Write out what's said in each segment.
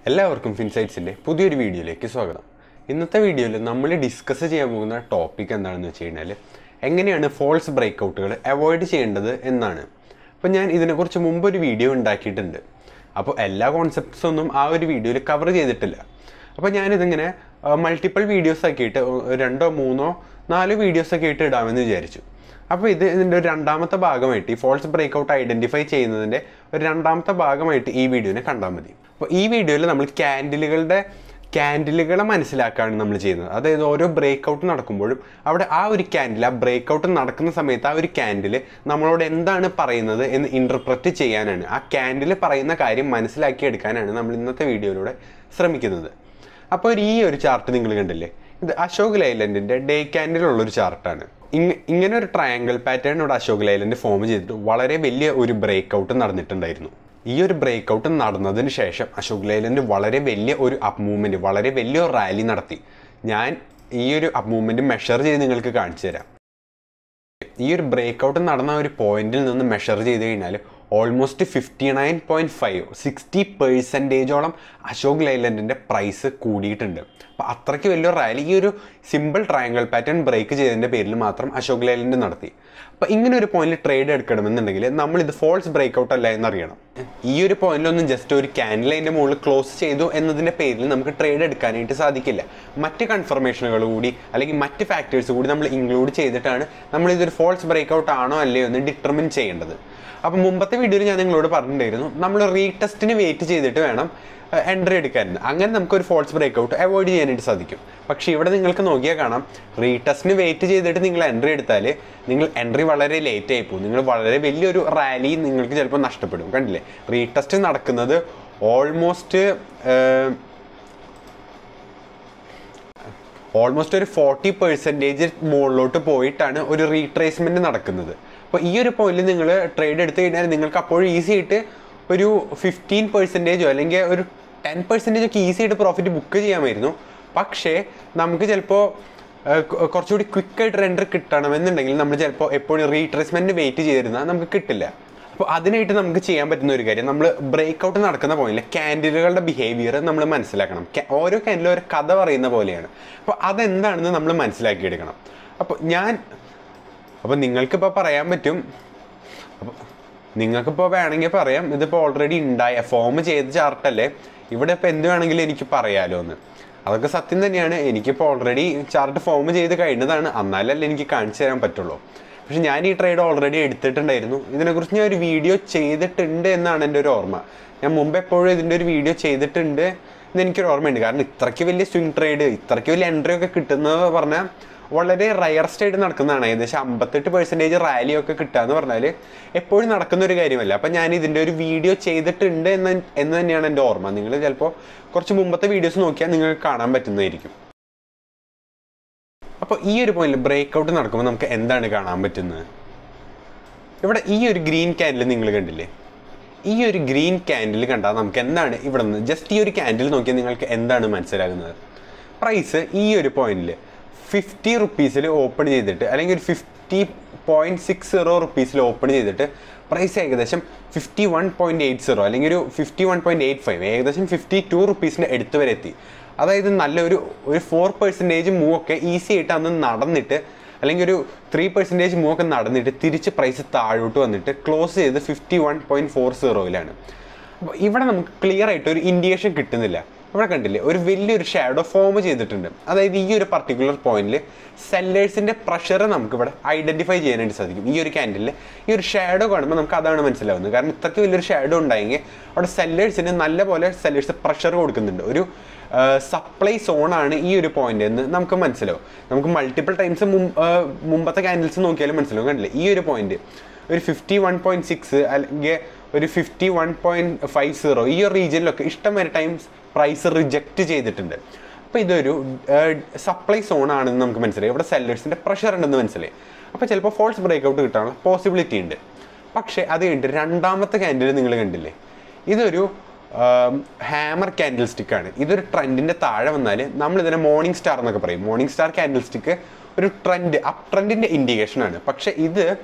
എല്ലാവർക്കും ഫിൻസൈറ്റ്സിൻ്റെ പുതിയൊരു വീഡിയോയിലേക്ക് സ്വാഗതം. ഇന്നത്തെ വീഡിയോയിൽ നമ്മൾ ഡിസ്കസ് ചെയ്യാൻ പോകുന്ന ടോപ്പിക് എന്താണെന്ന് വെച്ച് കഴിഞ്ഞാൽ എങ്ങനെയാണ് ഫോൾസ് ബ്രേക്കൗട്ടുകൾ അവോയ്ഡ് ചെയ്യേണ്ടത് എന്നാണ്. അപ്പോൾ ഞാൻ ഇതിനെക്കുറിച്ച് മുമ്പൊരു വീഡിയോ ഉണ്ടാക്കിയിട്ടുണ്ട്. അപ്പോൾ എല്ലാ കോൺസെപ്റ്റ്സൊന്നും ആ ഒരു വീഡിയോയിൽ കവർ ചെയ്തിട്ടില്ല. അപ്പോൾ ഞാനിതിങ്ങനെ മൾട്ടിപ്പിൾ വീഡിയോസ് ആക്കിയിട്ട് 2, 3, 4 വീഡിയോസൊക്കെ ആയിട്ട് ഇടാമെന്ന് വിചാരിച്ചു. അപ്പോൾ ഇതിൻ്റെ ഒരു രണ്ടാമത്തെ ഭാഗമായിട്ട് ഈ ഫോൾസ് ബ്രേക്കൗട്ട് ഐഡൻറ്റിഫൈ ചെയ്യുന്നതിൻ്റെ ഒരു രണ്ടാമത്തെ ഭാഗമായിട്ട് ഈ വീഡിയോനെ കണ്ടാൽ മതി. അപ്പോൾ ഈ വീഡിയോയിൽ നമ്മൾ ക്യാൻഡിലുകളെ മനസ്സിലാക്കുകയാണ് നമ്മൾ ചെയ്യുന്നത്. അതായത് ഓരോ ബ്രേക്കൗട്ട് നടക്കുമ്പോഴും അവിടെ ആ ഒരു ക്യാൻഡിൽ, ആ ബ്രേക്കൗട്ട് നടക്കുന്ന സമയത്ത് ആ ഒരു ക്യാൻഡിൽ നമ്മളോട് എന്താണ് പറയുന്നത് എന്ന് ഇൻ്റർപ്രറ്റ് ചെയ്യാനാണ്, ആ ക്യാൻഡിൽ പറയുന്ന കാര്യം മനസ്സിലാക്കിയെടുക്കാനാണ് നമ്മൾ ഇന്നത്തെ വീഡിയോയിലൂടെ ശ്രമിക്കുന്നത്. അപ്പോൾ ഈ ഒരു ചാർട്ട് നിങ്ങൾ കണ്ടില്ലേ, ഇത് അശോക് ലൈലൻഡിൻ്റെ ഡേ ക്യാൻഡിലുള്ളൊരു ചാർട്ടാണ്. ഇങ്ങനെ ഒരു ട്രയാങ്കിൾ പാറ്റേൺ ഇവിടെ അശോക് ലൈലൻഡ് ഫോം ചെയ്തിട്ട് വളരെ വലിയ ഒരു ബ്രേക്കൗട്ട് നടന്നിട്ടുണ്ടായിരുന്നു. ഈ ഒരു ബ്രേക്കൗട്ട് നടന്നതിന് ശേഷം അശോക് ലൈലൻഡ് വളരെ വലിയ ഒരു അപ്പ് മൂവ്മെൻറ്റ്, വളരെ വലിയൊരു റാലി നടത്തി. ഞാൻ ഈ ഒരു അപ്പ് മൂവ്മെൻറ്റ് മെഷർ ചെയ്ത് നിങ്ങൾക്ക് കാണിച്ചു തരാം. ഈ ഒരു ബ്രേക്കൗട്ട് നടന്ന ഒരു പോയിന്റിൽ നിന്ന് മെഷർ ചെയ്ത് കഴിഞ്ഞാൽ ഓൾമോസ്റ്റ് 59.5 60% അശോക് ലൈലൻഡിൻ്റെ പ്രൈസ് കൂടിയിട്ടുണ്ട്. അപ്പോൾ അത്രയ്ക്ക് വലിയൊരു റാലി ഈ ഒരു സിമ്പിൾ ട്രയാങ്കിൾ പാറ്റേൺ ബ്രേക്ക് ചെയ്തതിൻ്റെ പേരിൽ മാത്രം അശോക് ലൈലൻഡ് നടത്തി. അപ്പോൾ ഇങ്ങനെ ഒരു പോയിന്റിൽ ട്രേഡ് എടുക്കണമെന്നുണ്ടെങ്കിൽ നമ്മളിത് ഫോൾസ് ബ്രേക്കൗട്ട് അല്ല എന്നറിയണം. ഈ ഒരു പോയിന്റിലൊന്നും ജസ്റ്റ് ഒരു ക്യാൻഡിൽ അതിൻ്റെ മുകളിൽ ക്ലോസ് ചെയ്തു എന്നതിൻ്റെ പേരിൽ നമുക്ക് ട്രേഡ് എടുക്കാനായിട്ട് സാധിക്കില്ല. മറ്റ് കൺഫർമേഷനുകൾ കൂടി അല്ലെങ്കിൽ മറ്റ് ഫാക്ടേഴ്സ് കൂടി നമ്മൾ ഇൻക്ലൂഡ് ചെയ്തിട്ടാണ് നമ്മളിതൊരു ഫോൾസ് ബ്രേക്കൗട്ട് ആണോ അല്ലയോ എന്ന് ഡിറ്റർമിൻ ചെയ്യേണ്ടത്. അപ്പോൾ മുമ്പത്തെ വീഡിയോയിൽ ഞാൻ നിങ്ങളോട് പറഞ്ഞിട്ടുണ്ടായിരുന്നു നമ്മൾ റീടെസ്റ്റിന് വെയിറ്റ് ചെയ്തിട്ട് വേണം എൻട്രി എടുക്കാറുണ്ട്. അങ്ങനെ നമുക്കൊരു ഫോൾസ് ബ്രേക്കൗട്ട് അവോയ്ഡ് ചെയ്യാനായിട്ട് സാധിക്കും. പക്ഷേ ഇവിടെ നിങ്ങൾക്ക് നോക്കിയാൽ കാണാം, റീടെസ്റ്റിന് വെയിറ്റ് ചെയ്തിട്ട് നിങ്ങൾ എൻട്രി എടുത്താൽ നിങ്ങൾ എൻട്രി വളരെ ലേറ്റ് ആയി പോകും. നിങ്ങൾ വളരെ വലിയൊരു റാലി നിങ്ങൾക്ക് ചിലപ്പോൾ നഷ്ടപ്പെടും. കണ്ടില്ലേ, റീടെസ്റ്റ് നടക്കുന്നത് ഓൾമോസ്റ്റ് ഒരു 40% മുകളിലോട്ട് പോയിട്ടാണ് ഒരു റീട്രേസ്മെൻറ്റ് നടക്കുന്നത്. അപ്പോൾ ഈ ഒരു പോയിന്റിൽ നിങ്ങൾ ട്രേഡ് എടുത്തു കഴിഞ്ഞാൽ നിങ്ങൾക്ക് അപ്പോഴും ഈസി ആയിട്ട് ഒരു 15% അല്ലെങ്കിൽ ഒരു 10% ഒക്കെ ഈസി ആയിട്ട് പ്രോഫിറ്റ് ബുക്ക് ചെയ്യാമായിരുന്നു. പക്ഷേ നമുക്ക് ചിലപ്പോൾ കുറച്ചുകൂടി ക്വിക്കായിട്ട് എൻട്രി കിട്ടണമെന്നുണ്ടെങ്കിൽ നമ്മൾ ചിലപ്പോൾ എപ്പോഴും റീട്രേസ്മെൻറ്റ് വെയിറ്റ് ചെയ്തിരുന്നാൽ നമുക്ക് കിട്ടില്ല. അപ്പോൾ അതിനായിട്ട് നമുക്ക് ചെയ്യാൻ പറ്റുന്ന ഒരു കാര്യം, നമ്മൾ ബ്രേക്കൗട്ട് നടക്കുന്ന പോയിന്റിൽ ക്യാൻഡിലുകളുടെ ബിഹേവിയർ നമ്മൾ മനസ്സിലാക്കണം. ഓരോ ക്യാൻഡിലും ഒരു കഥ പറയുന്ന പോലെയാണ്. അപ്പോൾ അതെന്താണെന്ന് നമ്മൾ മനസ്സിലാക്കിയെടുക്കണം. അപ്പോൾ നിങ്ങൾക്കിപ്പോൾ പറയാൻ പറ്റും, അപ്പോൾ നിങ്ങൾക്കിപ്പോൾ വേണമെങ്കിൽ പറയാം, ഇതിപ്പോൾ ഓൾറെഡി ഫോം ചെയ്ത ചാർട്ടല്ലേ, ഇവിടെ ഇപ്പോൾ എന്ത് വേണമെങ്കിലും എനിക്ക് പറയാമല്ലോ എന്ന്. അതൊക്കെ സത്യം തന്നെയാണ്. എനിക്കിപ്പോൾ ഓൾറെഡി ചാർട്ട് ഫോം ചെയ്ത് കഴിഞ്ഞതാണ്, എന്നാലല്ലേ എനിക്ക് കാണിച്ചു തരാൻ പറ്റുള്ളൂ. പക്ഷെ ഞാൻ ഈ ട്രേഡ് ഓൾറെഡി എടുത്തിട്ടുണ്ടായിരുന്നു. ഇതിനെക്കുറിച്ച് ഞാൻ ഒരു വീഡിയോ ചെയ്തിട്ടുണ്ട് എന്നാണ് എൻ്റെ ഒരു ഓർമ്മ. ഞാൻ മുമ്പ് എപ്പോഴും ഇതിൻ്റെ ഒരു വീഡിയോ ചെയ്തിട്ടുണ്ട് എന്ന് എനിക്കൊരു ഓർമ്മയുണ്ട്. കാരണം ഇത്രയ്ക്ക് വലിയ സ്വിംഗ് ട്രേഡ്, ഇത്രയ്ക്ക് വലിയ എൻട്രി ഒക്കെ കിട്ടുന്നത് പറഞ്ഞാൽ വളരെ റയറസ്റ്റ് ആയിട്ട് നടക്കുന്നതാണ്. ഏകദേശം 58% റാലിയൊക്കെ കിട്ടുക എന്ന് പറഞ്ഞാൽ എപ്പോഴും നടക്കുന്ന ഒരു കാര്യമല്ല. അപ്പം ഞാൻ ഇതിൻ്റെ ഒരു വീഡിയോ ചെയ്തിട്ടുണ്ട് എന്ന് തന്നെയാണ് എൻ്റെ ഓർമ്മ. നിങ്ങൾ ചിലപ്പോൾ കുറച്ച് മുമ്പത്തെ വീഡിയോസ് നോക്കിയാൽ നിങ്ങൾക്ക് കാണാൻ പറ്റുന്നതായിരിക്കും. അപ്പോൾ ഈ ഒരു പോയിന്റിൽ ബ്രേക്കൗട്ട് നടക്കുമ്പോൾ നമുക്ക് എന്താണ് കാണാൻ പറ്റുന്നത്? ഇവിടെ ഈ ഒരു ഗ്രീൻ ക്യാൻഡിൽ നിങ്ങൾ കണ്ടില്ലേ? ഈ ഒരു ഗ്രീൻ ക്യാൻഡിൽ കണ്ടാൽ നമുക്ക് എന്താണ് ഇവിടെ നിന്ന് ജസ്റ്റ് ഈ ഒരു ക്യാൻഡിൽ നോക്കിയാൽ നിങ്ങൾക്ക് എന്താണ് മനസ്സിലാകുന്നത്? പ്രൈസ് ഈ ഒരു പോയിന്റിൽ 50 റുപ്പീസിൽ ഓപ്പൺ ചെയ്തിട്ട് അല്ലെങ്കിൽ ഒരു 50.60 റുപ്പീസിൽ ഓപ്പൺ ചെയ്തിട്ട് പ്രൈസ് ഏകദേശം 51.80 അല്ലെങ്കിൽ ഒരു 51.85 ഏകദേശം 52 റുപ്പീസിൻ്റെ അടുത്ത് വരെ എത്തി. അതായത് നല്ലൊരു 4% മൂവ് ഒക്കെ ഈസി ആയിട്ട് അന്ന് നടന്നിട്ട് അല്ലെങ്കിൽ ഒരു 3% മൂവ് ഒക്കെ നടന്നിട്ട് തിരിച്ച് പ്രൈസ് താഴോട്ട് വന്നിട്ട് ക്ലോസ് ചെയ്ത് 51.40 അപ്പോൾ ഇവിടെ നമുക്ക് ക്ലിയർ ആയിട്ട് ഒരു ഇൻഡിക്കേഷൻ കിട്ടുന്നില്ല. ഇവിടെ കണ്ടില്ലേ, ഒരു വലിയൊരു ഷാഡോ ഫോം ചെയ്തിട്ടുണ്ട്. അതായത് ഈ ഒരു പർട്ടിക്കുലർ പോയിന്റിൽ സെല്ലേഴ്സിൻ്റെ പ്രഷർ നമുക്കിവിടെ ഐഡൻറ്റിഫൈ ചെയ്യാനായിട്ട് സാധിക്കും. ഈ ഒരു ക്യാൻഡിലിൽ ഈ ഒരു ഷാഡോ കാണുമ്പോൾ നമുക്ക് അതാണ് മനസ്സിലാവുന്നത്. കാരണം ഇത്രയ്ക്ക് വലിയൊരു ഷാഡോ ഉണ്ടായെങ്കിൽ അവിടെ സെല്ലേഴ്സിന് നല്ലപോലെ സെല്ലേഴ്സ് പ്രഷർ കൊടുക്കുന്നുണ്ട്. ഒരു സപ്ലൈ സോണാണ് ഈ ഒരു പോയിന്റ് എന്ന് നമുക്ക് മനസ്സിലാവും. നമുക്ക് മൾട്ടിപ്പിൾ ടൈംസ് മുമ്പത്തെ ക്യാൻഡിൽസ് നോക്കിയാലും മനസ്സിലാവും. കണ്ടില്ലേ, ഈ ഒരു പോയിന്റ് ഒരു 51.6 അല്ലെങ്കിൽ ഒരു 51.50 ഈ ഒരു റീജിയനിലൊക്കെ ഇഷ്ടം വരെ ടൈംസ് പ്രൈസ് റിജക്റ്റ് ചെയ്തിട്ടുണ്ട്. അപ്പോൾ ഇതൊരു സപ്ലൈ സോൺ ആണെന്ന് നമുക്ക് മനസ്സിലായി. ഇവിടെ സെല്ലേഴ്സിൻ്റെ പ്രഷർ ഉണ്ടെന്ന് മനസ്സിലായി. അപ്പോൾ ചിലപ്പോൾ ഫോൾസ് ബ്രേക്കൗട്ട് കിട്ടാനുള്ള പോസിബിലിറ്റി ഉണ്ട്. പക്ഷേ അത് കഴിഞ്ഞിട്ട് രണ്ടാമത്തെ ക്യാൻഡിൽ നിങ്ങൾ കണ്ടില്ലേ, ഇതൊരു ഹാമർ ക്യാൻഡിൽ സ്റ്റിക്കാണ്. ഇതൊരു ട്രെൻഡിൻ്റെ താഴെ വന്നാൽ നമ്മളിതിനെ മോർണിംഗ് സ്റ്റാർ എന്നൊക്കെ പറയും. മോർണിംഗ് സ്റ്റാർ ക്യാൻഡിൽ സ്റ്റിക്ക് ഒരു ട്രെൻഡ്, അപ് ട്രെൻഡിൻ്റെ ഇൻഡിക്കേഷനാണ്. പക്ഷേ ഇത്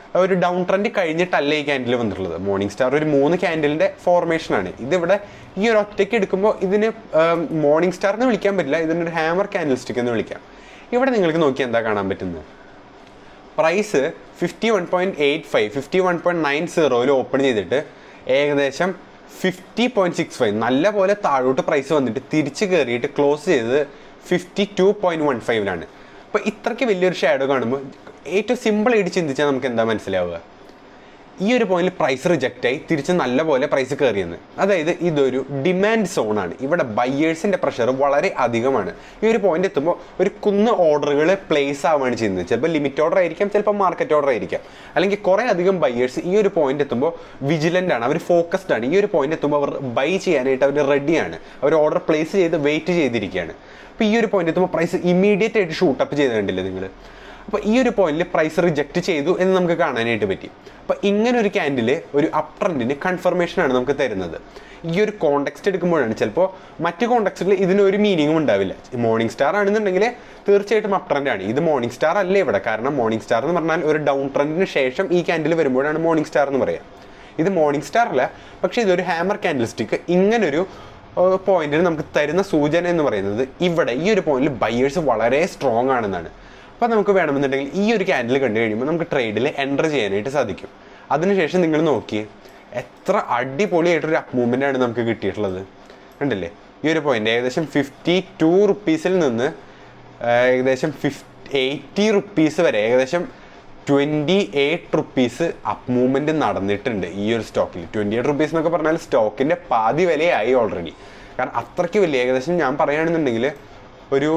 ഒരു ഡൗൺ ട്രെൻഡ് കഴിഞ്ഞിട്ടല്ല ഈ ക്യാൻഡിൽ വന്നിട്ടുള്ളത്. മോർണിംഗ് സ്റ്റാർ ഒരു 3 ക്യാൻഡിലിൻ്റെ ഫോർമേഷനാണ്. ഇതിവിടെ ഈ ഒരു ഒറ്റയ്ക്ക് എടുക്കുമ്പോൾ ഇതിന് മോർണിംഗ് സ്റ്റാർ എന്ന് വിളിക്കാൻ പറ്റില്ല, ഇതിനൊരു ഹാമർ ക്യാൻഡിൽ സ്റ്റിക്ക് എന്ന് വിളിക്കാം. ഇവിടെ നിങ്ങൾക്ക് നോക്കി എന്താ കാണാൻ പറ്റുന്നത്, പ്രൈസ് 51.85 51.90 ഓപ്പൺ ചെയ്തിട്ട് ഏകദേശം 50.65 നല്ല പോലെ താഴോട്ട് പ്രൈസ് വന്നിട്ട് തിരിച്ച് കയറിയിട്ട് ക്ലോസ് ചെയ്തത് 52.15 അപ്പോൾ ഇത്രയ്ക്ക് വലിയൊരു ഷാഡോ കാണുമ്പോൾ ഏറ്റവും സിമ്പിളായിട്ട് ചിന്തിച്ചാൽ നമുക്ക് എന്താ മനസ്സിലാവുക, ഈ ഒരു പോയിന്റിൽ പ്രൈസ് റിജക്റ്റായി തിരിച്ച് നല്ലപോലെ പ്രൈസ് കയറിയെന്ന്. അതായത് ഇതൊരു ഡിമാൻഡ് സോണാണ്. ഇവിടെ ബയ്യേഴ്സിൻ്റെ പ്രഷർ വളരെ അധികമാണ്. ഈ ഒരു പോയിന്റ് എത്തുമ്പോൾ ഒരു കുന്ന് ഓർഡറുകൾ പ്ലേസ് ആവുകയാണ് ചെയ്യുന്നത്. ചിലപ്പോൾ ലിമിറ്റ് ഓർഡർ ആയിരിക്കാം, ചിലപ്പോൾ മാർക്കറ്റ് ഓർഡർ ആയിരിക്കാം. അല്ലെങ്കിൽ കുറേ അധികം ബയ്യേഴ്സ് ഈ ഒരു പോയിന്റ് എത്തുമ്പോൾ വിജിലൻ്റ് ആണ്, അവർ ഫോക്കസ്ഡ് ആണ്. ഈ ഒരു പോയിന്റ് എത്തുമ്പോൾ അവർ ബൈ ചെയ്യാനായിട്ട് അവർ റെഡിയാണ്, അവർ ഓർഡർ പ്ലേസ് ചെയ്ത് വെയിറ്റ് ചെയ്തിരിക്കുകയാണ്. അപ്പോൾ ഈ ഒരു പോയിന്റ് എത്തുമ്പോൾ പ്രൈസ് ഇമ്മീഡിയറ്റ് ആയിട്ട് ഷൂട്ടപ്പ് ചെയ്ത് കണ്ടില്ലേ നിങ്ങൾ. അപ്പോൾ ഈ ഒരു പോയിന്റിൽ പ്രൈസ് റിജക്റ്റ് ചെയ്തു എന്ന് നമുക്ക് കാണാനായിട്ട് പറ്റി. അപ്പോൾ ഇങ്ങനെ ഒരു ക്യാൻഡിൽ ഒരു അപ് ട്രെൻഡിന് കൺഫർമേഷനാണ് നമുക്ക് തരുന്നത്. ഈ ഒരു കോണ്ടെക്സ്റ്റ് എടുക്കുമ്പോഴാണ്, ചിലപ്പോൾ മറ്റ് കോണ്ടെക്സ്റ്റിൽ ഇതിനൊരു മീനിങ്ങും ഉണ്ടാവില്ല. മോർണിംഗ് സ്റ്റാർ ആണെന്നുണ്ടെങ്കിൽ തീർച്ചയായിട്ടും അപ് ട്രെൻഡാണ്. ഇത് മോർണിംഗ് സ്റ്റാർ അല്ല ഇവിടെ, കാരണം മോർണിംഗ് സ്റ്റാർ എന്ന് പറഞ്ഞാൽ ഒരു ഡൗൺ ട്രെൻഡിന് ശേഷം ഈ ക്യാൻഡിൽ വരുമ്പോഴാണ് മോർണിംഗ് സ്റ്റാർ എന്ന് പറയാം. ഇത് മോർണിംഗ് സ്റ്റാർ അല്ല, പക്ഷേ ഇതൊരു ഹാമർ ക്യാൻഡിൽ സ്റ്റിക്ക്. ഇങ്ങനൊരു പോയിന്റിൽ നമുക്ക് തരുന്ന സൂചന എന്ന് പറയുന്നത് ഇവിടെ ഈ ഒരു പോയിന്റിൽ ബയേഴ്സ് വളരെ സ്ട്രോങ് ആണെന്നാണ്. അപ്പോൾ നമുക്ക് വേണമെന്നുണ്ടെങ്കിൽ ഈ ഒരു ക്യാൻഡിൽ കണ്ടു കഴിയുമ്പോൾ നമുക്ക് ട്രേഡിൽ എൻ്റർ ചെയ്യാനായിട്ട് സാധിക്കും. അതിനുശേഷം നിങ്ങൾ നോക്കിയേ എത്ര അടിപൊളിയായിട്ടൊരു അപ്പ് മൂവ്മെൻ്റ് ആണ് നമുക്ക് കിട്ടിയിട്ടുള്ളത്. കണ്ടില്ലേ, ഈ ഒരു പോയിന്റ് ഏകദേശം 52 റുപ്പീസിൽ നിന്ന് ഏകദേശം 80 റുപ്പീസ് വരെ, ഏകദേശം 28 റുപ്പീസ് അപ്പ് മൂവ്മെൻറ്റ് നടന്നിട്ടുണ്ട് ഈ ഒരു സ്റ്റോക്കിൽ. 28 റുപ്പീസ് എന്നൊക്കെ പറഞ്ഞാൽ സ്റ്റോക്കിൻ്റെ പാതി വിലയായി ഓൾറെഡി. കാരണം അത്രയ്ക്ക് വലിയ, ഏകദേശം ഞാൻ പറയുകയാണെന്നുണ്ടെങ്കിൽ ഒരു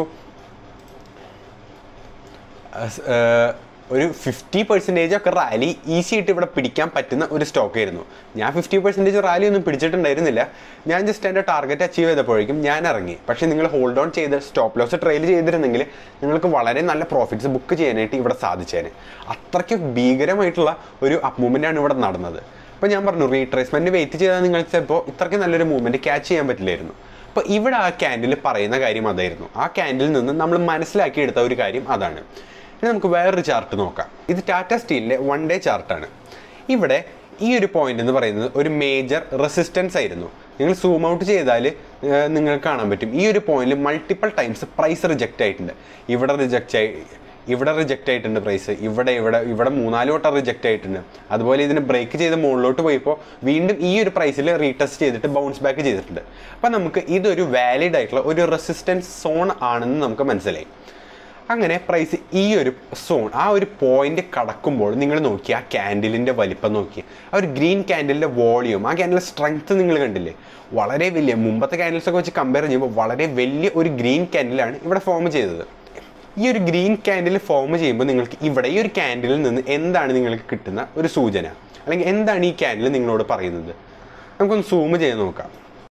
50% ഒക്കെ റാലി ഈസി ആയിട്ട് ഇവിടെ പിടിക്കാൻ പറ്റുന്ന ഒരു സ്റ്റോക്ക് ആയിരുന്നു. ഞാൻ 50% റാലി ഒന്നും പിടിച്ചിട്ടുണ്ടായിരുന്നില്ല. ഞാൻ ജസ്റ്റ് എൻ്റെ ടാർഗറ്റ് അച്ചീവ് ചെയ്തപ്പോഴേക്കും ഞാൻ ഇറങ്ങി. പക്ഷേ നിങ്ങൾ ഹോൾഡ് ഓൺ ചെയ്ത് സ്റ്റോപ്പ് ലോസ് ട്രെയിൽ ചെയ്തിരുന്നെങ്കിൽ നിങ്ങൾക്ക് വളരെ നല്ല പ്രോഫിറ്റ്സ് ബുക്ക് ചെയ്യാനായിട്ട് ഇവിടെ സാധിച്ചേനെ. അത്രയ്ക്ക് ഭീകരമായിട്ടുള്ള ഒരു അപ്പ് മൂവ്മെൻ്റ് ആണ് ഇവിടെ നടന്നത്. അപ്പോൾ ഞാൻ പറഞ്ഞു, റീട്രേസ്മെൻറ്റ് വെയിറ്റ് ചെയ്താൽ നിങ്ങൾക്ക് ചിലപ്പോൾ ഇത്രയ്ക്ക് നല്ലൊരു മൂവ്മെൻറ്റ് ക്യാച്ച് ചെയ്യാൻ പറ്റില്ലായിരുന്നു. അപ്പോൾ ഇവിടെ ആ ക്യാൻഡിൽ പറയുന്ന കാര്യം അതായിരുന്നു. ആ ക്യാൻഡിൽ നിന്ന് നമ്മൾ മനസ്സിലാക്കിയെടുത്ത ഒരു കാര്യം അതാണ്. ഇനി നമുക്ക് വേറൊരു ചാർട്ട് നോക്കാം. ഇത് ടാറ്റ സ്റ്റീലിൻ്റെ 1 ഡേ ചാർട്ടാണ്. ഇവിടെ ഈ ഒരു പോയിന്റ് എന്ന് പറയുന്നത് ഒരു മേജർ റെസിസ്റ്റൻസ് ആയിരുന്നു. നിങ്ങൾ സൂം ഔട്ട് ചെയ്താൽ നിങ്ങൾക്ക് കാണാൻ പറ്റും ഈ ഒരു പോയിന്റിൽ മൾട്ടിപ്പിൾ ടൈംസ് പ്രൈസ് റിജക്റ്റ് ആയിട്ടുണ്ട്. ഇവിടെ റിജക്റ്റ് ആയിട്ടുണ്ട് പ്രൈസ്, ഇവിടെ 3-4 വട്ടം റിജക്റ്റ് ആയിട്ടുണ്ട്. അതുപോലെ ഇതിന് ബ്രേക്ക് ചെയ്ത് മുകളിലോട്ട് പോയപ്പോൾ വീണ്ടും ഈ ഒരു പ്രൈസിൽ റീടെസ്റ്റ് ചെയ്തിട്ട് ബൗൺസ് ബാക്ക് ചെയ്തിട്ടുണ്ട്. അപ്പം നമുക്ക് ഇതൊരു വാലിഡ് ആയിട്ടുള്ള ഒരു റെസിസ്റ്റൻസ് സോൺ ആണെന്ന് നമുക്ക് മനസ്സിലായി. അങ്ങനെ പ്രൈസ് ഈ ഒരു സോൺ, ആ ഒരു പോയിന്റ് കടക്കുമ്പോൾ നിങ്ങൾ നോക്കി ആ ക്യാൻഡിലിൻ്റെ വലിപ്പം നോക്കി, ആ ഒരു ഗ്രീൻ ക്യാൻഡിലിൻ്റെ വോളിയം, ആ ക്യാൻഡിലിൻ്റെ സ്ട്രെങ്ത്ത് നിങ്ങൾ കണ്ടില്ലേ, വളരെ വലിയ. മുമ്പത്തെ ക്യാൻഡിൽസൊക്കെ വെച്ച് കമ്പയർ ചെയ്യുമ്പോൾ വളരെ വലിയ ഒരു ഗ്രീൻ ക്യാൻഡിലാണ് ഇവിടെ ഫോം ചെയ്തത്. ഈ ഒരു ഗ്രീൻ ക്യാൻഡിൽ ഫോം ചെയ്യുമ്പോൾ നിങ്ങൾക്ക് ഇവിടെ ഈ ഒരു ക്യാൻഡിലിൽ നിന്ന് എന്താണ് നിങ്ങൾക്ക് കിട്ടുന്ന ഒരു സൂചന, അല്ലെങ്കിൽ എന്താണ് ഈ ക്യാൻഡിൽ നിങ്ങളോട് പറയുന്നത്? നമുക്കൊന്ന് സൂം ചെയ്ത് നോക്കാം.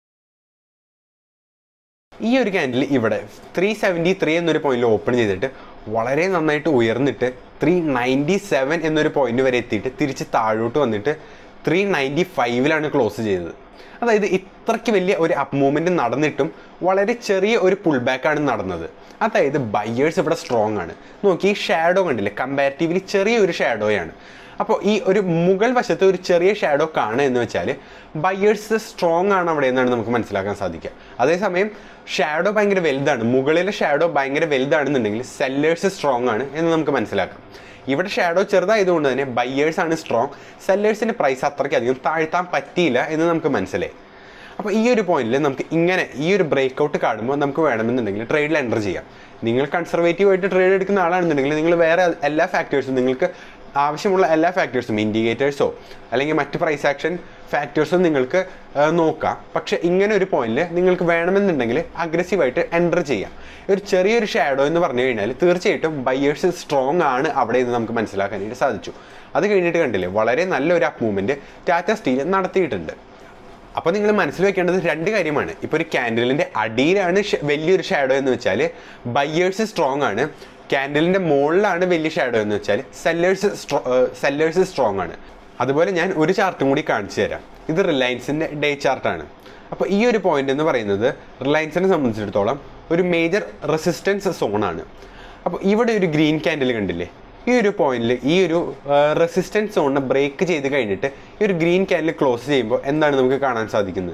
ഈ ഒരു ക്യാൻഡിൽ ഇവിടെ 373 എന്നൊരു പോയിന്റിൽ ഓപ്പൺ ചെയ്തിട്ട് വളരെ നന്നായിട്ട് ഉയർന്നിട്ട് 397 എന്നൊരു പോയിന്റ് വരെ എത്തിയിട്ട് തിരിച്ച് താഴോട്ട് വന്നിട്ട് 395 ക്ലോസ് ചെയ്തത്. അതായത് ഇത്രയ്ക്ക് വലിയ ഒരു അപ്പ് മൂവ്മെൻറ്റ് നടന്നിട്ടും വളരെ ചെറിയ ഒരു പുൾ ബാക്കാണ് നടന്നത്. അതായത് ബയ്യേഴ്സ് ഇവിടെ സ്ട്രോങ് ആണ്. നോക്കി, ഈ ഷാഡോ കണ്ടില്ലേ, കമ്പാരിറ്റീവ്ലി ചെറിയൊരു ഷാഡോയാണ്. അപ്പോൾ ഈ ഒരു മുകൾ വശത്ത് ഒരു ചെറിയ ഷാഡോ കാണുക എന്ന് വെച്ചാൽ ബയ്യേഴ്സ് സ്ട്രോങ് ആണ് അവിടെ എന്നാണ് നമുക്ക് മനസ്സിലാക്കാൻ സാധിക്കുക. അതേസമയം ഷാഡോ ഭയങ്കര വലുതാണ്, മുകളിലെ ഷാഡോ ഭയങ്കര വലുതാണെന്നുണ്ടെങ്കിൽ സെല്ലേഴ്സ് സ്ട്രോങ് ആണ് എന്ന് നമുക്ക് മനസ്സിലാക്കാം. ഇവിടെ ഷാഡോ ചെറുതായതുകൊണ്ട് തന്നെ ബയ്യേഴ്സാണ് സ്ട്രോങ്, സെല്ലേഴ്സിൻ്റെ പ്രൈസ് അത്രയ്ക്ക് അധികം താഴ്ത്താൻ പറ്റിയില്ല എന്ന് നമുക്ക് മനസ്സിലായി. അപ്പോൾ ഈ ഒരു പോയിന്റിൽ നമുക്ക് ഇങ്ങനെ ഈ ഒരു ബ്രേക്കൗട്ട് കാണുമ്പോൾ നമുക്ക് വേണമെന്നുണ്ടെങ്കിൽ ട്രേഡിൽ എൻ്റർ ചെയ്യാം. നിങ്ങൾ കൺസർവേറ്റീവായിട്ട് ട്രേഡ് എടുക്കുന്ന ആളാണെന്നുണ്ടെങ്കിൽ നിങ്ങൾ വേറെ എല്ലാ ഫാക്ടേഴ്സും, നിങ്ങൾക്ക് ആവശ്യമുള്ള എല്ലാ ഫാക്ടേഴ്സും, ഇൻഡിക്കേറ്റേഴ്സോ അല്ലെങ്കിൽ മറ്റ് പ്രൈസ് ആക്ഷൻ ഫാക്ടേഴ്സും നിങ്ങൾക്ക് നോക്കാം. പക്ഷേ ഇങ്ങനെ ഒരു പോയിന്റിൽ നിങ്ങൾക്ക് വേണമെന്നുണ്ടെങ്കിൽ അഗ്രസീവായിട്ട് എൻ്റർ ചെയ്യാം. ഒരു ചെറിയൊരു ഷാഡോ എന്ന് പറഞ്ഞു കഴിഞ്ഞാൽ തീർച്ചയായിട്ടും ബയ്യേഴ്സ് സ്ട്രോങ് ആണ് അവിടെ എന്ന് നമുക്ക് മനസ്സിലാക്കാനായിട്ട് സാധിച്ചു. അത് കഴിഞ്ഞിട്ട് കണ്ടില്ലേ, വളരെ നല്ലൊരു അപ്പ് മൂവ്മെൻറ്റ് ടാറ്റ സ്റ്റീൽ നടത്തിയിട്ടുണ്ട്. അപ്പോൾ നിങ്ങൾ മനസ്സിൽ വെക്കേണ്ടത് 2 കാര്യമാണ്. ഇപ്പോൾ ഒരു ക്യാൻഡിലിൻ്റെ അടിയിലാണ് വലിയൊരു ഷാഡോ എന്ന് വെച്ചാൽ ബയ്യേഴ്സ് സ്ട്രോങ് ആണ്, ക്യാൻഡിലിൻ്റെ മുകളിലാണ് വലിയ ഷാഡോ എന്ന് വെച്ചാൽ സെല്ലേഴ്സ് സ്ട്രോങ് ആണ്. അതുപോലെ ഞാൻ ഒരു ചാർട്ടും കൂടി കാണിച്ചു തരാം. ഇത് റിലയൻസിൻ്റെ ഡേ ചാർട്ടാണ്. അപ്പോൾ ഈ ഒരു പോയിന്റ് എന്ന് പറയുന്നത് റിലയൻസിനെ സംബന്ധിച്ചിടത്തോളം ഒരു മേജർ റെസിസ്റ്റൻസ് സോണാണ്. അപ്പോൾ ഇവിടെ ഒരു ഗ്രീൻ ക്യാൻഡിൽ കണ്ടില്ലേ, ഈ ഒരു പോയിന്റിൽ ഈ ഒരു റെസിസ്റ്റൻസ് സോണിനെ ബ്രേക്ക് ചെയ്ത് കഴിഞ്ഞിട്ട് ഈ ഒരു ഗ്രീൻ ക്യാൻഡിൽ ക്ലോസ് ചെയ്യുമ്പോൾ എന്താണ് നമുക്ക് കാണാൻ സാധിക്കുന്നത്?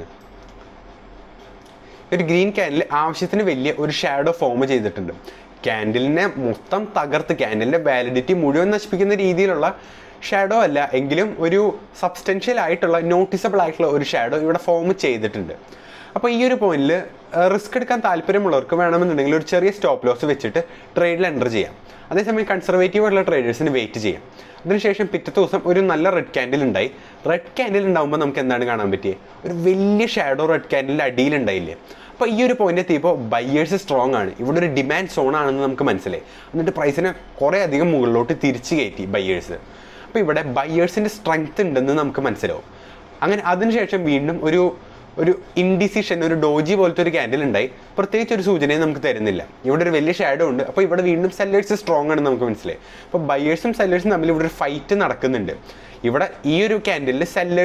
ഒരു ഗ്രീൻ ക്യാൻഡിൽ ആവശ്യത്തിന് വലിയ ഒരു ഷാഡോ ഫോം ചെയ്തിട്ടുണ്ട്. ക്യാൻഡിലിനെ മൊത്തം തകർത്ത് ക്യാൻഡിലിൻ്റെ വാലിഡിറ്റി മുഴുവൻ നശിപ്പിക്കുന്ന രീതിയിലുള്ള ഷാഡോ അല്ല എങ്കിലും ഒരു സബ്സ്റ്റൻഷ്യൽ ആയിട്ടുള്ള നോട്ടീസബിൾ ആയിട്ടുള്ള ഒരു ഷാഡോ ഇവിടെ ഫോം ചെയ്തിട്ടുണ്ട്. അപ്പോൾ ഈ ഒരു പോയിന്റിൽ റിസ്ക് എടുക്കാൻ താല്പര്യമുള്ളവർക്ക് വേണമെന്നുണ്ടെങ്കിൽ ഒരു ചെറിയ സ്റ്റോപ്പ് ലോസ് വെച്ചിട്ട് ട്രേഡിൽ എൻ്റർ ചെയ്യാം. അതേസമയം കൺസർവേറ്റീവ് ആയിട്ടുള്ള ട്രേഡേഴ്സിന് വെയിറ്റ് ചെയ്യാം. അതിനുശേഷം പിറ്റത്തെ ദിവസം ഒരു നല്ല റെഡ് ക്യാൻഡിൽ ഉണ്ടായി. റെഡ് ക്യാൻഡിൽ ഉണ്ടാകുമ്പോൾ നമുക്ക് എന്താണ് കാണാൻ പറ്റിയത്? ഒരു വലിയ ഷാഡോ റെഡ് ക്യാൻഡിലിൻ്റെ അടിയിലുണ്ടായില്ലേ? അപ്പോൾ ഈ ഒരു പോയിന്റ് എത്തിയപ്പോൾ ബയേഴ്സ് സ്ട്രോങ് ആണ്, ഇവിടെ ഒരു ഡിമാൻഡ് സോൺ ആണെന്ന് നമുക്ക് മനസ്സിലായി. എന്നിട്ട് പ്രൈസിനെ കുറേ അധികം മുകളിലോട്ട് തിരിച്ചു കയറ്റി ബയേഴ്സ്. അപ്പോൾ ഇവിടെ ബയേഴ്സിൻ്റെ സ്ട്രെങ്ത് ഉണ്ടെന്ന് നമുക്ക് മനസ്സിലാവും. അങ്ങനെ അതിനുശേഷം വീണ്ടും ഒരു ഇൻഡിസിഷൻ, ഒരു ഡോജി പോലത്തെ ഒരു ക്യാൻഡിൽ ഉണ്ടായി. പ്രത്യേകിച്ച് ഒരു സൂചനയും നമുക്ക് തരുന്നില്ല. ഇവിടെ ഒരു വലിയ ഷാഡോ ഉണ്ട്. അപ്പോൾ ഇവിടെ വീണ്ടും സെല്ലേഴ്സ് സ്ട്രോങ് ആണെന്ന് നമുക്ക് മനസ്സിലായി. അപ്പോൾ ബയേഴ്സും സെല്ലേഴ്സും തമ്മിൽ ഇവിടെ ഒരു ഫൈറ്റ് നടക്കുന്നുണ്ട്. ഇവിടെ ഈ ഒരു ക്യാൻഡിലിൽ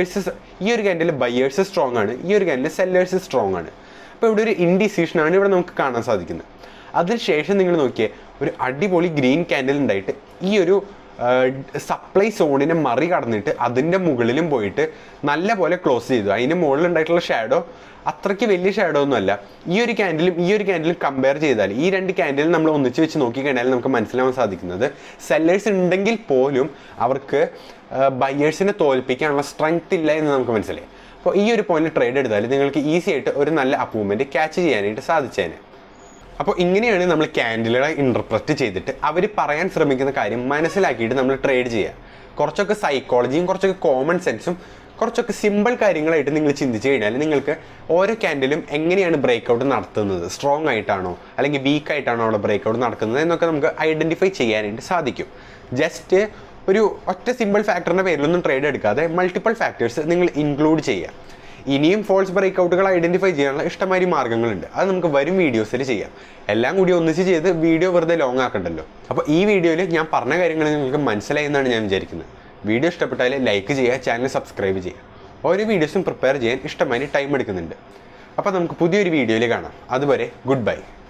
ഈ ഒരു ക്യാൻഡിൽ ബയേഴ്സ് സ്ട്രോങ് ആണ്, ഈ ഒരു ക്യാൻഡിൽ സെല്ലേഴ്സ് സ്ട്രോങ് ആണ്. അപ്പോൾ ഇവിടെ ഒരു ഇൻഡിസിഷനാണ് ഇവിടെ നമുക്ക് കാണാൻ സാധിക്കുന്നത്. അതിനുശേഷം നിങ്ങൾ നോക്കിയേ, ഒരു അടിപൊളി ഗ്രീൻ ക്യാൻഡിൽ ഉണ്ടായിട്ട് ഈ ഒരു സപ്ലൈ സോണിനെ മറികടന്നിട്ട് അതിൻ്റെ മുകളിലും പോയിട്ട് നല്ല പോലെ ക്ലോസ് ചെയ്തു. അതിന് മുകളിലുണ്ടായിട്ടുള്ള ഷാഡോ അത്രയ്ക്ക് വലിയ ഷാഡോ ഒന്നുമല്ല. ഈ ഒരു ക്യാൻഡിലും കമ്പയർ ചെയ്താൽ, ഈ രണ്ട് ക്യാൻഡിലും നമ്മൾ ഒന്നിച്ച് വെച്ച് നോക്കിക്കഴിഞ്ഞാൽ നമുക്ക് മനസ്സിലാവാൻ സാധിക്കുന്നത് സെല്ലേഴ്സ് ഉണ്ടെങ്കിൽ പോലും അവർക്ക് ബയേഴ്സിനെ തോൽപ്പിക്കാനുള്ള സ്ട്രെങ്ത് ഇല്ല എന്ന് നമുക്ക് മനസ്സിലായി. അപ്പോൾ ഈ ഒരു പോയിന്റിൽ ട്രേഡ് എടുത്താൽ നിങ്ങൾക്ക് ഈസി ആയിട്ട് ഒരു നല്ല അപ്പ് മൂവ്മെൻറ്റ് ക്യാച്ച് ചെയ്യാനായിട്ട് സാധിച്ചേനെ. അപ്പോൾ ഇങ്ങനെയാണ് നമ്മൾ ക്യാൻഡിലുകളെ ഇൻ്റർപ്രറ്റ് ചെയ്തിട്ട് അവർ പറയാൻ ശ്രമിക്കുന്ന കാര്യം മനസ്സിലാക്കിയിട്ട് നമ്മൾ ട്രേഡ് ചെയ്യുക. കുറച്ചൊക്കെ സൈക്കോളജിയും കുറച്ചൊക്കെ കോമൺ സെൻസും കുറച്ചൊക്കെ സിമ്പിൾ കാര്യങ്ങളായിട്ട് നിങ്ങൾ ചിന്തിച്ച് കഴിഞ്ഞാൽ നിങ്ങൾക്ക് ഓരോ ക്യാൻഡിലും എങ്ങനെയാണ് ബ്രേക്കൗട്ട് നടത്തുന്നത്, സ്ട്രോങ് ആയിട്ടാണോ അല്ലെങ്കിൽ വീക്ക് ആയിട്ടാണോ അവിടെ ബ്രേക്കൗട്ട് നടക്കുന്നത് എന്നൊക്കെ നമുക്ക് ഐഡൻറ്റിഫൈ ചെയ്യാനായിട്ട് സാധിക്കും. ജസ്റ്റ് ഒരു ഒറ്റ സിമ്പിൾ ഫാക്ടറിൻ്റെ പേരിലൊന്നും ട്രേഡ് എടുക്കാതെ മൾട്ടിപ്പിൾ ഫാക്ടേഴ്സ് നിങ്ങൾ ഇൻക്ലൂഡ് ചെയ്യുക. ഇനിയും ഫോൾസ് ബ്രേക്കൗട്ടുകൾ ഐഡൻറ്റിഫൈ ചെയ്യാനുള്ള ഇഷ്ടമാതിരി മാർഗ്ഗങ്ങളുണ്ട്. അത് നമുക്ക് വരും വീഡിയോസിൽ ചെയ്യാം. എല്ലാം കൂടി ഒന്നിച്ച് ചെയ്ത് വീഡിയോ വെറുതെ ലോങ് ആക്കണ്ടല്ലോ. അപ്പോൾ ഈ വീഡിയോയിൽ ഞാൻ പറഞ്ഞ കാര്യങ്ങൾ നിങ്ങൾക്ക് മനസ്സിലായി എന്നാണ് ഞാൻ വിചാരിക്കുന്നത്. വീഡിയോ ഇഷ്ടപ്പെട്ടാൽ ലൈക്ക് ചെയ്യുക, ചാനൽ സബ്സ്ക്രൈബ് ചെയ്യുക. ഓരോ വീഡിയോസും പ്രിപ്പയർ ചെയ്യാൻ ഇഷ്ടമായി ടൈം എടുക്കുന്നുണ്ട്. അപ്പോൾ നമുക്ക് പുതിയൊരു വീഡിയോയിൽ കാണാം. അതുവരെ ഗുഡ് ബൈ.